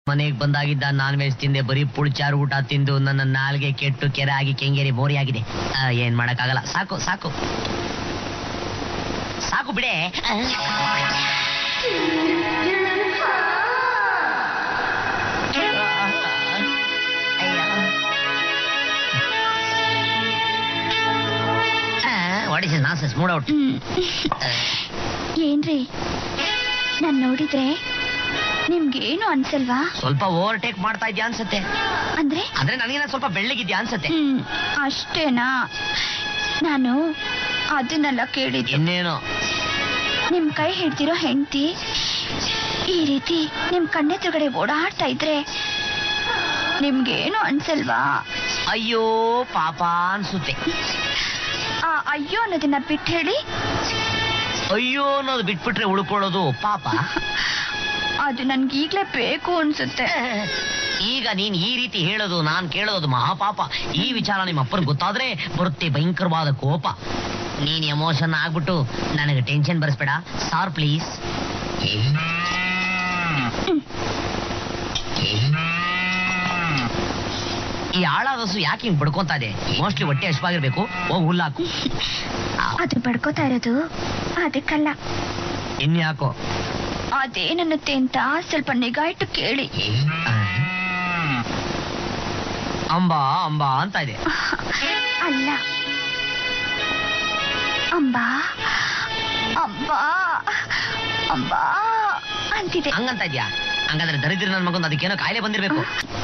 ಮನೆಗೆ ಬಂದಾಗಿದ್ದ non veg ತಿಂದೆ, ಬರೀ ಪುಳ್ಚಾರು ಊಟ ತಿಂದು ನನ್ನ ನಾಲ್ಗೆ ಕೆಟ್ಟು ಕೆರೆ ಆಗಿ ಕೆಂಗೇರಿ ಮೋರಿ ಆಗಿದೆ. ಏನ್ ಮಾಡಕ್ಕಾಗಲ್ಲ. ಸಾಕು ಸಾಕು ಸಾಕು ಬಿಡೆ. What is nonsense? Mood out. ಏನ್ರಿ ನಾನ್ ನೋಡಿದ್ರೆ ನಿಮ್ಗೇನು ಅನ್ಸಲ್ವಾ? ಸ್ವಲ್ಪ ಓವರ್ಟೇಕ್ ಮಾಡ್ತಾ ಇದ್ಯಾ ಅನ್ಸತ್ತೆ. ಅಂದ್ರೆ ನನಗೇನ ಸ್ವಲ್ಪ ಬೆಳ್ಳಗಿದ್ಯಾ ಅನ್ಸತ್ತೆ. ಅಷ್ಟೇನಾ? ನಾನು ಅದನ್ನೆಲ್ಲ ಕೇಳಿದ್ದು. ಇನ್ನೇನು? ನಿಮ್ ಕೈ ಹಿಡ್ದಿರೋ ಹೆಂಡತಿ ಈ ರೀತಿ ನಿಮ್ ಕಣ್ಣೆದುರುಗಡೆ ಓಡಾಡ್ತಾ ಇದ್ರೆ ನಿಮ್ಗೇನು ಅನ್ಸಲ್ವಾ? ಅಯ್ಯೋ ಪಾಪ ಅನ್ಸುತ್ತೆ. ಅಯ್ಯೋ ಅನ್ನೋದನ್ನ ಬಿಟ್ಟು ಹೇಳಿ. ಅಯ್ಯೋ ಅನ್ನೋದು ಬಿಟ್ಬಿಟ್ರೆ ಉಳ್ಕೊಳ್ಳೋದು ಪಾಪ. ಅದು ನನ್ಗೀಗ್ಲೇ ಬೇಕು ಅನ್ಸುತ್ತೆ. ಈಗ ನೀನ್ ಈ ರೀತಿ ಹೇಳೋದು ನಾನ್ ಕೇಳೋದು ಮಹಾಪಾಪ. ಈ ವಿಚಾರ ನಿಮ್ಮ ಅಪ್ಪನ ಗೊತ್ತಾದ್ರೆ ಬರುತ್ತೆ ಭಯಂಕರವಾದ ಕೋಪ. ನೀನ್ ಎಮೋಷನ್ ಆಗ್ಬಿಟ್ಟು ನನಗೆ ಟೆನ್ಷನ್ ಬರ್ಸ್ಬೇಡ ಸಾರ್ ಪ್ಲೀಸ್. ಈ ಆಳಾದಸು ಯಾಕೆ ಹಿಂಗ್ ಬಡ್ಕೊಂತಾ ಇದೆ? ಮೋಸ್ಟ್ಲಿ ಹೊಟ್ಟೆ ಹಶ್ವಾಗಿರ್ಬೇಕು. ಹೋಗ್ ಹುಲ್ಲಾಕು. ಅದು ಬಡ್ಕೋತಾ ಇರೋದು ಅದಕ್ಕಲ್ಲ. ಇನ್ಯಾಕೋ? ಅದೇನನ್ನುತ್ತೆ ಅಂತ ಸ್ವಲ್ಪ ನಿಗಾ ಇಟ್ಟು ಕೇಳಿ. ಅಂಬಾ ಅಂಬಾ ಅಂತ ಇದೆ. ಅಲ್ಲ, ಅಂಬಾ ಅಂಬಾ ಅಂಬಾ ಅಂತಿದೆ. ಹಂಗಂತ ಇದ್ಯಾ? ಹಂಗಾದ್ರೆ ದರಿದ್ರ ನನ್ ಮಗೊಂದು ಅದಕ್ಕೇನೋ ಕಾಯಿಲೆ ಬಂದಿರ್ಬೇಕು.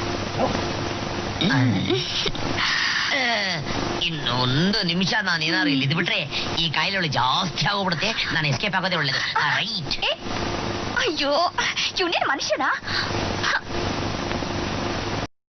ಇನ್ನೊಂದು ನಿಮಿಷ ನಾನು ಏನಾದ್ರು ಇಲ್ಲಿ ಇದ್ಬಿಟ್ರೆ ಈ ಕಾಯಿಲೆ ಒಳ್ಳೆ ಜಾಸ್ತಿ ಆಗೋಗ್ಬಿಡುತ್ತೆ. ನಾನು ಎಸ್ಕೇಪ್ ಆಗೋದೇ ಒಳ್ಳೇದು. ರೈಟ್. ಅಯ್ಯೋ ಇವನೇನ್ ಮನುಷ್ಯನಾ?